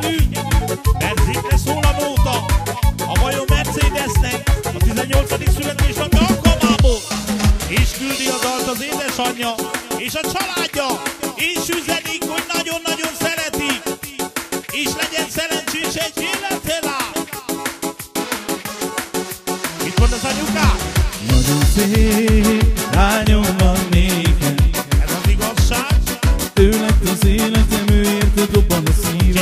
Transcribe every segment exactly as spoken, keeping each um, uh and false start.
figyelünk, mert zikre szól a nóta. A vajon Mercedesnek a tizennyolcadik születésnapja alkalmából és küldi a dalt az édesanyja és a családja, és üzenik, hogy nagyon-nagyon szereti, és legyen szerencsés egy életen át. Mit mond az anyukám? Nagyon szép lányom van nékem, Ez az igazság. ő lett az életem, ő érte dobban a szívem.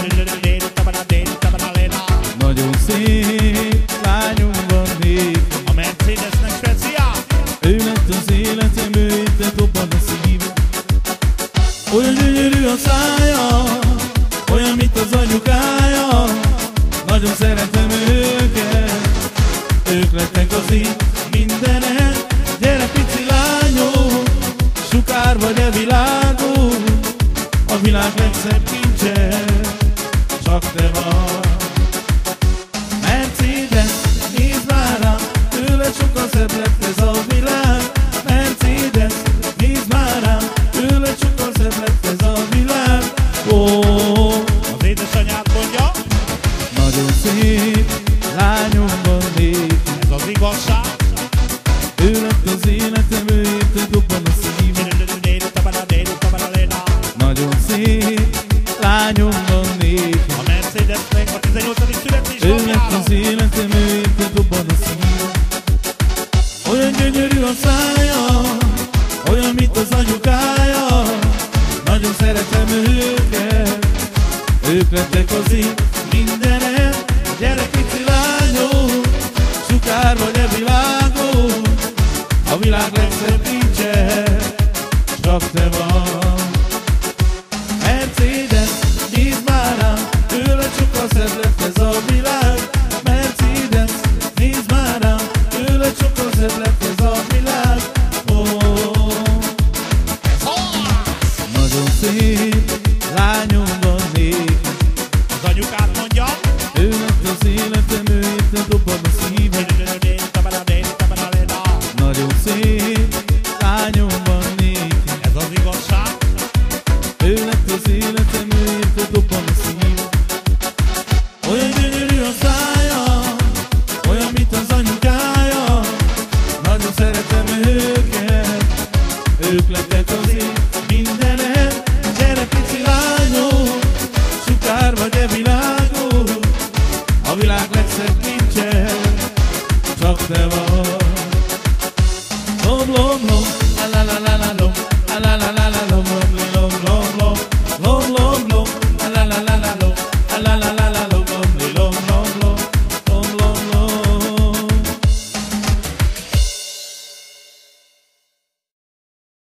Nagyon szép lányom van nékem, A Mercedesnek speciál. ő lett az életem, ő érte dobban a szívem. Olyan gyönyörű a szája, olyan, mint az anyukája. Nagyon szeretem őket, ők lettek az én mindenem. Gyere pici lányom, sukár vagy e világon, a világ legszebb kincse csak te vagy. Mercedes, nézd már rám, tőled sokkal szebb lett ez a világ. Mercedes, nézd már rám, tőled sokkal szebb lett ez a világ. Oh, Az édesanyád mondja. nagyon szép lányom van nékem, Ez az igazság. ő lett az életem, ő érte dobban a szívem. Nagyon szép lányom van nékem, A Mercedesnek a tizennyolcadik ő lett születésnapjára. az életem, ő érte dobban a szívem. Olyan gyönyörű a szája, olyan, mint az anyukája. Nagyon szeretem őket, ők lettek az én mindenem. Gyere pici lányom, sukár vagy e világon, a világ legszebb kincse csak te vagy. Mercedes, nézd már rám, tőled sokkal szebb lett ez a világ. Mercedes, nézd már rám, tőled sokkal szebb lett ez a világ. Oh, nagyon szép lányom van nékem, Az anyukád mondja. ő lett az életem, ő érte dobban a szívem. Nagyon szép lányom van nékem, Ez az igazság. ő lett az életem, ő érte dobban a